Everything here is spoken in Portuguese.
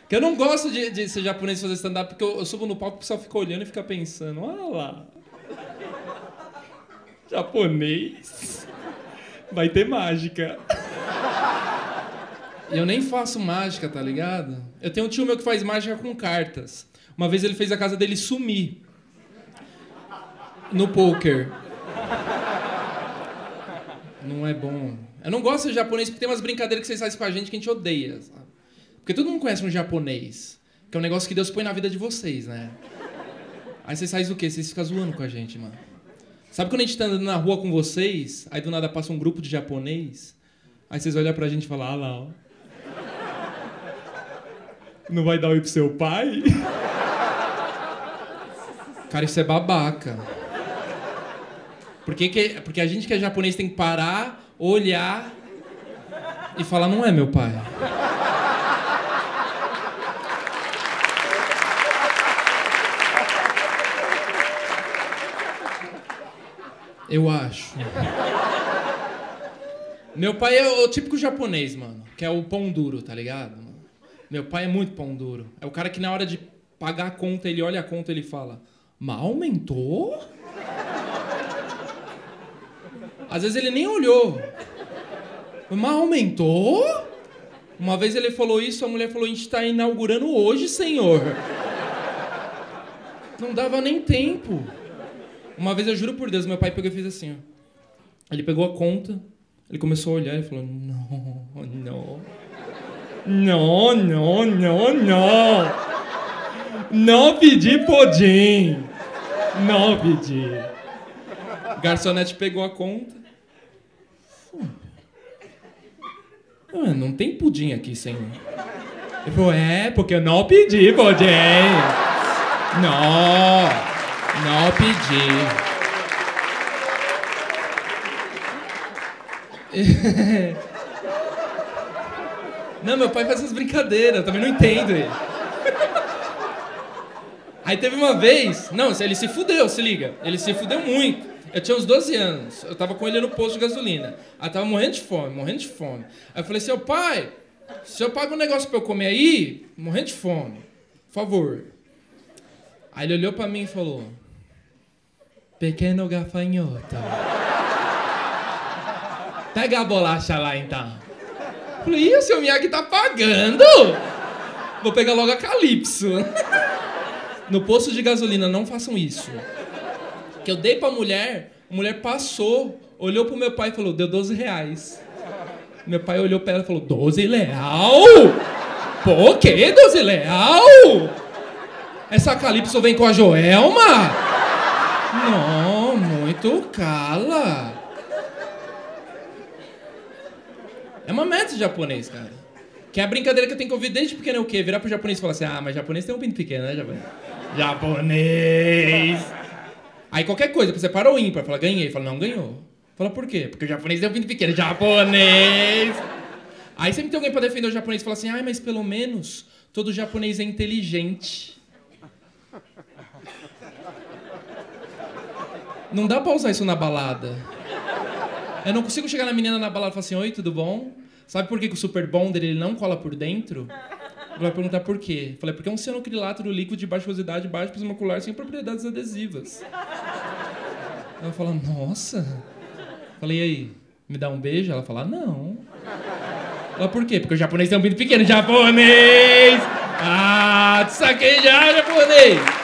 Que eu não gosto de ser japonês e fazer stand-up, porque eu subo no palco e o pessoal fica olhando e fica pensando, olha lá. Japonês. Vai ter mágica. E eu nem faço mágica, tá ligado? Eu tenho um tio meu que faz mágica com cartas. Uma vez ele fez a casa dele sumir. No poker. Não é bom. Eu não gosto de japonês porque tem umas brincadeiras que vocês fazem com a gente que a gente odeia, sabe? Porque todo mundo conhece um japonês. Que é um negócio que Deus põe na vida de vocês, né? Aí vocês fazem o quê? Vocês ficam zoando com a gente, mano. Sabe quando a gente tá andando na rua com vocês, aí do nada passa um grupo de japonês, aí vocês olham pra gente e falam, ah lá, ó. Não vai dar oi pro seu pai? Cara, isso é babaca. Porque a gente que é japonês tem que parar, olhar e falar, não é meu pai. Eu acho. Meu pai é o típico japonês, mano. Que é o pão duro, tá ligado? Meu pai é muito pão duro. É o cara que na hora de pagar a conta, ele olha a conta e ele fala, mas aumentou? Às vezes ele nem olhou. Mas aumentou? Uma vez ele falou isso, a mulher falou, a gente tá inaugurando hoje, senhor. Não dava nem tempo. Uma vez, eu juro por Deus, meu pai pegou e fez assim, ó. Ele pegou a conta, ele começou a olhar e falou, não. Não pedi pudim. Não pedi. O garçonete pegou a conta. Não tem pudim aqui, senhor. Ele falou, porque eu não pedi pudim. Não pedi. Não, meu pai faz essas brincadeiras, eu também não entendo ele. Aí teve uma vez... Não, ele se fudeu, se liga. Ele se fudeu muito. Eu tinha uns 12 anos. Eu tava com ele no posto de gasolina. Aí tava morrendo de fome. Aí eu falei, seu pai, o senhor paga um negócio pra eu comer aí? Morrendo de fome. Por favor. Aí ele olhou pra mim e falou... Pequeno gafanhoto. Pega a bolacha lá, então. Eu falei, o seu Miyagi tá pagando? Vou pegar logo a Calypso. No posto de gasolina, não façam isso. Que eu dei pra mulher, a mulher passou, olhou pro meu pai e falou, deu 12 reais. Meu pai olhou pra ela e falou, 12 real? Pô, o quê? 12 real? Essa Calypso vem com a Joelma? Não, muito cala. É uma meta de japonês, cara. Que é a brincadeira que eu tenho que ouvir desde pequeno é o quê? Virar pro japonês e falar assim, mas japonês tem um pinto pequeno, né, japonês? Japonês! Aí qualquer coisa, você para o ímpar, fala, ganhei. Fala, não ganhou. Fala, por quê? Porque o japonês tem um pinto pequeno. Japonês! Aí sempre tem alguém pra defender o japonês e fala assim, mas pelo menos todo japonês é inteligente. Não dá pra usar isso na balada. Eu não consigo chegar na menina na balada e falar assim, oi, tudo bom? Sabe por que o Super Bonder ele não cola por dentro? Ele vai perguntar por quê. Eu falei, porque é um cianocrilato líquido de baixa viscosidade, baixo peso molecular, sem propriedades adesivas. Ela fala, nossa. Eu falei, e aí, me dá um beijo? Ela fala, não. Ela, por quê? Porque o japonês tem um pinto pequeno. Japonês! Te saquei já, japonês!